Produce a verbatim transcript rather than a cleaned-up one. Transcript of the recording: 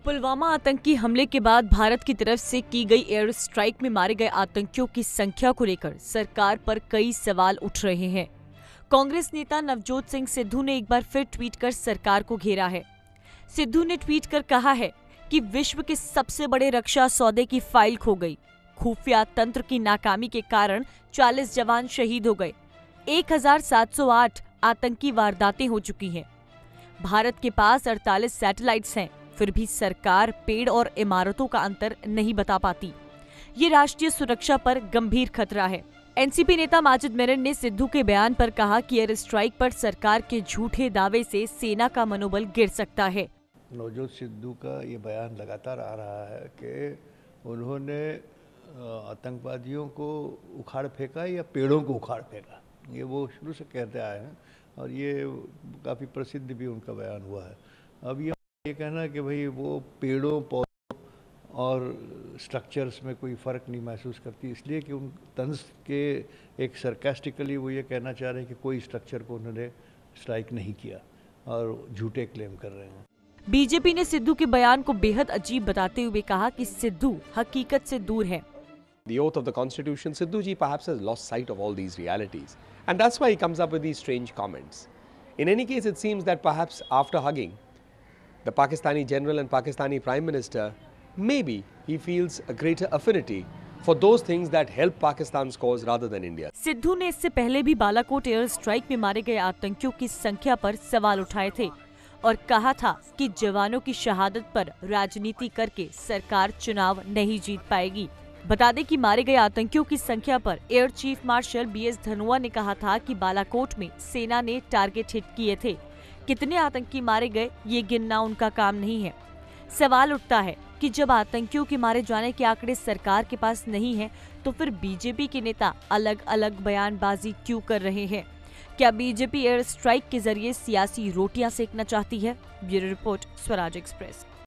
पुलवामा आतंकी हमले के बाद भारत की तरफ से की गई एयर स्ट्राइक में मारे गए आतंकियों की संख्या को लेकर सरकार पर कई सवाल उठ रहे हैं। कांग्रेस नेता नवजोत सिंह सिद्धू ने एक बार फिर ट्वीट कर सरकार को घेरा है। सिद्धू ने ट्वीट कर कहा है कि विश्व के सबसे बड़े रक्षा सौदे की फाइल खो गई। खुफिया तंत्र की नाकामी के कारण चालीस जवान शहीद हो गए। एक हज़ार सात सौ आठ आतंकी वारदातें हो चुकी हैं। भारत के पास अड़तालीस सैटेलाइट्स हैं, फिर भी सरकार पेड़ और इमारतों का अंतर नहीं बता पाती। ये राष्ट्रीय सुरक्षा पर गंभीर खतरा है। एनसीपी नेता माजिद मेनन ने सिद्धू के बयान पर कहा कि एयर स्ट्राइक पर सरकार के झूठे दावे से सेना का मनोबल गिर सकता है। नवजोत सिद्धू का ये बयान लगातार आ रहा है कि उन्होंने आतंकवादियों को उखाड़ फेंका या पेड़ों को उखाड़ फेंका। ये वो शुरू से कहते आए हैं और ये काफ़ी प्रसिद्ध भी उनका बयान हुआ है। अब ये ये कहना कि भाई वो पेड़ों पौधों और स्ट्रक्चर्स में कोई फ़र्क नहीं महसूस करती, इसलिए कि उन तंज के एक सरकास्टिकली वो ये कहना चाह रहे हैं कि कोई स्ट्रक्चर को उन्होंने स्ट्राइक नहीं किया और झूठे क्लेम कर रहे हैं। बीजेपी ने सिद्धू के बयान को बेहद अजीब बताते हुए कहा कि सिद्धू हकीकत से दूर है। The oath of the Constitution, Sidhu ji perhaps has lost sight of all these realities, and that's why he comes up with these strange comments. In any case, it seems that perhaps after hugging the Pakistani general and Pakistani Prime Minister, maybe he feels a greater affinity for those things that help Pakistan's cause rather than India. Sidhu ने इससे पहले भी Balakot air strike में मारे गए आतंकियों की संख्या पर सवाल उठाए थे और कहा था कि जवानों की शहादत पर राजनीति करके सरकार चुनाव नहीं जीत पाएगी। बता दें कि मारे गए आतंकियों की संख्या पर air chief marshal B S Dhanoa ने कहा था कि बालाकोट में सेना ने टारगेट हिट किए थे। कितने आतंकी मारे गए ये गिनना उनका काम नहीं है। सवाल उठता है कि जब आतंकियों के मारे जाने के आंकड़े सरकार के पास नहीं है, तो फिर बीजेपी के नेता अलग अलग बयानबाजी क्यों कर रहे हैं? क्या बीजेपी एयर स्ट्राइक के जरिए सियासी रोटियां सेकना चाहती है? Bureau report, Swaraj express.